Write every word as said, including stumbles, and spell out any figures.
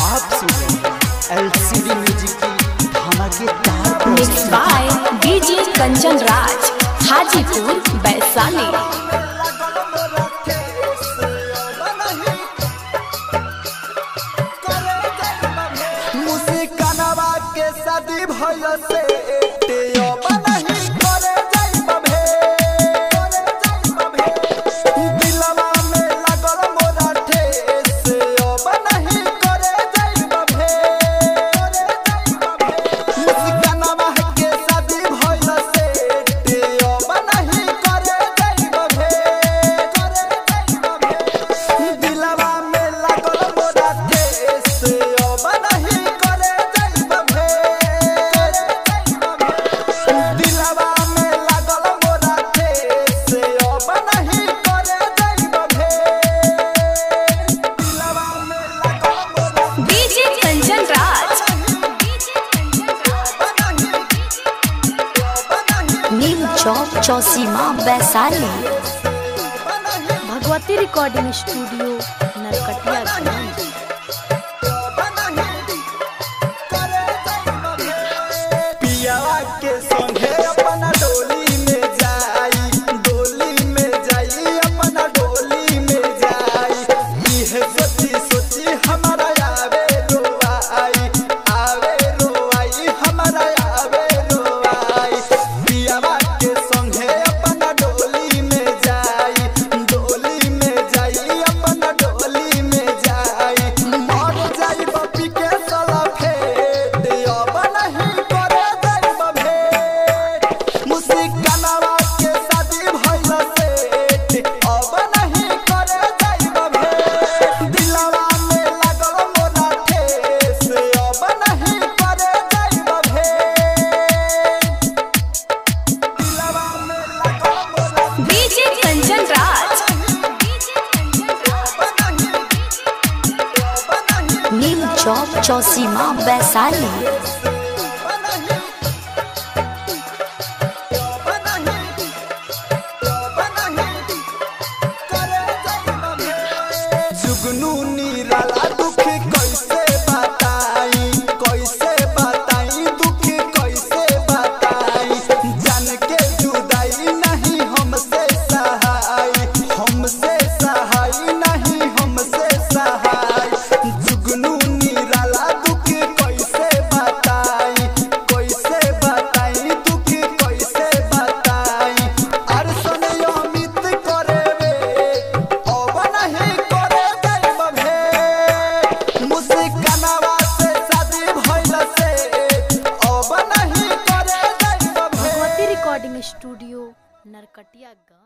आप सुन रहे हैं एलसीडी म्यूजिक की धमाकेदार mix by DJ Kanchan Raj, Hajipur Vaishali. मुस्कानवा के शादी भइल से चौसीमा वैशाली। Bhagwati recording studio Narkatiaganj. पियावा के संगे अपना डोली में जाई, डोली में जाई, अपना डोली में जाई। इहे सोची सोची हमारा आवे रोवाई, आवे रोवाई, हमारा आवे रोवाई। पियावा चौसीमा वैशाली। जुगनू निराला दुख कैसे बताई, कैसे बताई, दुख कैसे बताई। जान के जुदाई नहीं हमसे सहाय, हमसे सहाय नहीं हमसे सहाय। जुगनू स्टूडियो नरकटियागंज।